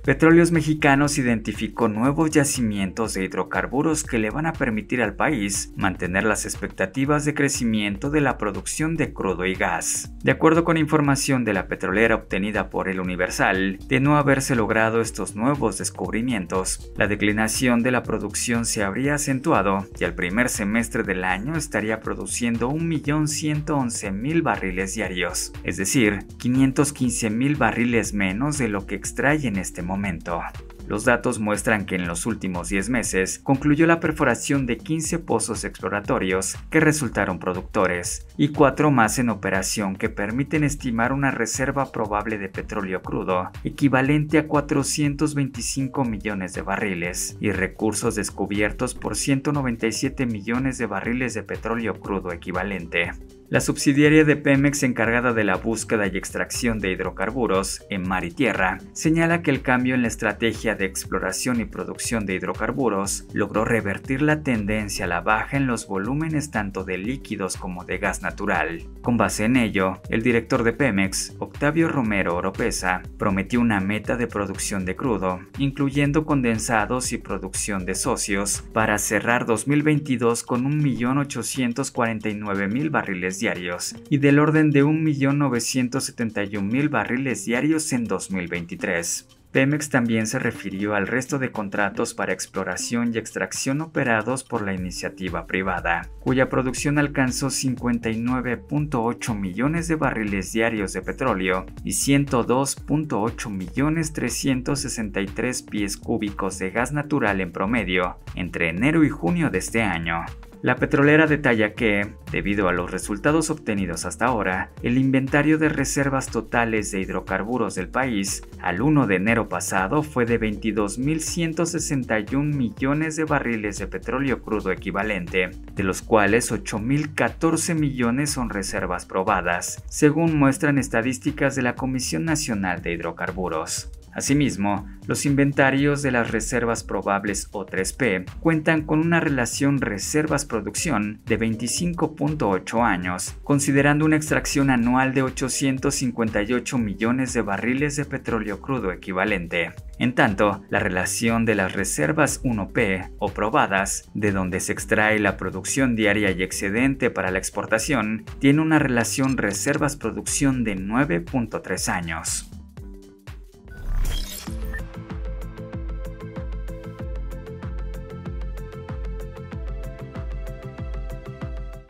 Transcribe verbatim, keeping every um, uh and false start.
Petróleos Mexicanos identificó nuevos yacimientos de hidrocarburos que le van a permitir al país mantener las expectativas de crecimiento de la producción de crudo y gas. De acuerdo con información de la petrolera obtenida por El Universal, de no haberse logrado estos nuevos descubrimientos, la declinación de la producción se habría acentuado y al primer semestre del año estaría produciendo un millón ciento once mil barriles diarios, es decir, quinientos quince mil barriles menos de lo que extrae en este momento. Momento. Los datos muestran que en los últimos diez meses concluyó la perforación de quince pozos exploratorios que resultaron productores y cuatro más en operación que permiten estimar una reserva probable de petróleo crudo equivalente a cuatrocientos veinticinco millones de barriles y recursos descubiertos por ciento noventa y siete millones de barriles de petróleo crudo equivalente. La subsidiaria de Pemex encargada de la búsqueda y extracción de hidrocarburos en mar y tierra señala que el cambio en la estrategia de exploración y producción de hidrocarburos logró revertir la tendencia a la baja en los volúmenes tanto de líquidos como de gas natural. Con base en ello, el director de Pemex, Octavio Romero Oropesa, prometió una meta de producción de crudo, incluyendo condensados y producción de socios, para cerrar dos mil veintidós con un millón ochocientos cuarenta y nueve mil barriles diarios y del orden de un millón novecientos setenta y un mil barriles diarios en dos mil veintitrés. Pemex también se refirió al resto de contratos para exploración y extracción operados por la iniciativa privada, cuya producción alcanzó cincuenta y nueve punto ocho millones de barriles diarios de petróleo y ciento dos punto ocho millones trescientos sesenta y tres pies cúbicos de gas natural en promedio entre enero y junio de este año. La petrolera detalla que, debido a los resultados obtenidos hasta ahora, el inventario de reservas totales de hidrocarburos del país al primero de enero pasado fue de veintidós mil ciento sesenta y un millones de barriles de petróleo crudo equivalente, de los cuales ocho mil catorce millones son reservas probadas, según muestran estadísticas de la Comisión Nacional de Hidrocarburos. Asimismo, los inventarios de las reservas probables O tres P cuentan con una relación reservas-producción de veinticinco punto ocho años, considerando una extracción anual de ochocientos cincuenta y ocho millones de barriles de petróleo crudo equivalente. En tanto, la relación de las reservas uno P o probadas, de donde se extrae la producción diaria y excedente para la exportación, tiene una relación reservas-producción de nueve punto tres años.